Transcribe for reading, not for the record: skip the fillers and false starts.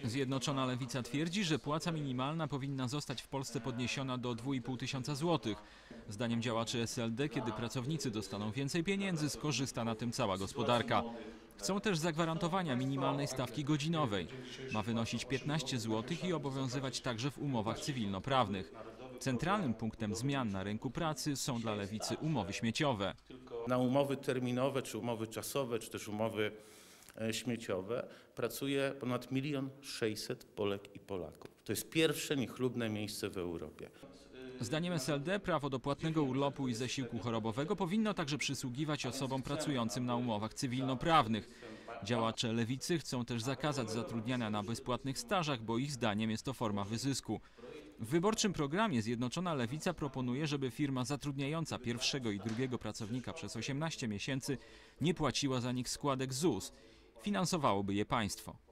Zjednoczona Lewica twierdzi, że płaca minimalna powinna zostać w Polsce podniesiona do 2500 zł. Zdaniem działaczy SLD, kiedy pracownicy dostaną więcej pieniędzy, skorzysta na tym cała gospodarka. Chcą też zagwarantowania minimalnej stawki godzinowej. Ma wynosić 15 zł i obowiązywać także w umowach cywilnoprawnych. Centralnym punktem zmian na rynku pracy są dla Lewicy umowy śmieciowe. Na umowy terminowe, czy umowy czasowe, czy też umowy śmieciowe pracuje ponad 1 600 000 Polek i Polaków. To jest pierwsze niechlubne miejsce w Europie. Zdaniem SLD prawo do płatnego urlopu i zasiłku chorobowego powinno także przysługiwać osobom pracującym na umowach cywilnoprawnych. Działacze Lewicy chcą też zakazać zatrudniania na bezpłatnych stażach, bo ich zdaniem jest to forma wyzysku. W wyborczym programie Zjednoczona Lewica proponuje, żeby firma zatrudniająca pierwszego i drugiego pracownika przez 18 miesięcy nie płaciła za nich składek ZUS. Finansowałoby je państwo.